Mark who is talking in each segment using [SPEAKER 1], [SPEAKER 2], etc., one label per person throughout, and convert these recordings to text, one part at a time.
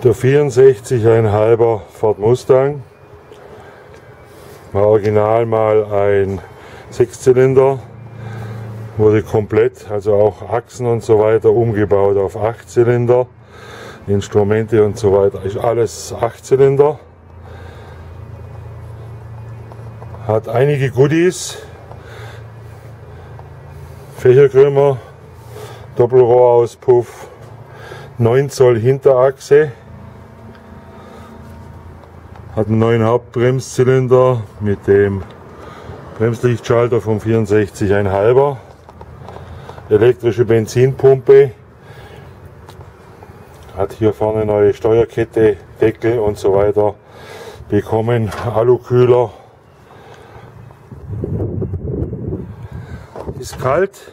[SPEAKER 1] Der 64,5er Ford Mustang war original mal ein Sechszylinder, wurde komplett, also auch Achsen und so weiter, umgebaut auf 8-Zylinder. Instrumente und so weiter ist alles 8-Zylinder. Hat einige Goodies, Fächerkrümmer, Doppelrohrauspuff, 9 Zoll Hinterachse, hat einen neuen Hauptbremszylinder mit dem Bremslichtschalter vom 64,5er, elektrische Benzinpumpe, hat hier vorne neue Steuerkette, Deckel und so weiter bekommen, Alukühler. Ist kalt,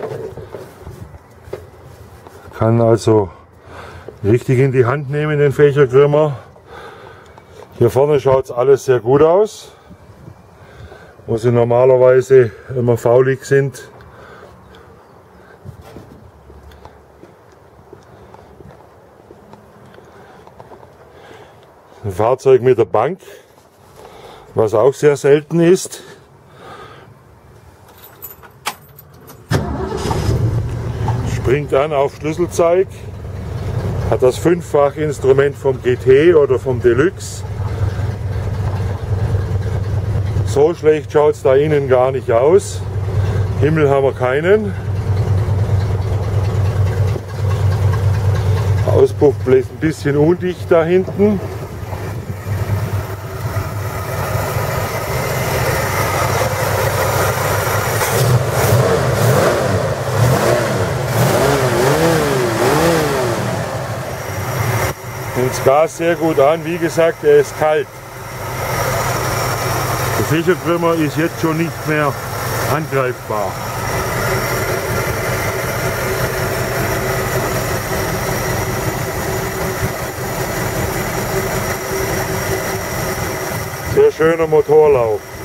[SPEAKER 1] kann also richtig in die Hand nehmen, den Fächerkrümmer. Hier vorne schaut es alles sehr gut aus, wo sie normalerweise immer faulig sind. Ein Fahrzeug mit der Bank, was auch sehr selten ist. Springt an auf Schlüsselzeig, hat das 5-fach-Instrument vom GT oder vom Deluxe. So schlecht schaut es da innen gar nicht aus. Himmel haben wir keinen. Auspuff bläst ein bisschen undicht da hinten. Nimmt das Gas sehr gut an, wie gesagt, er ist kalt. Der Fächerkrümmer ist jetzt schon nicht mehr angreifbar. Sehr schöner Motorlauf.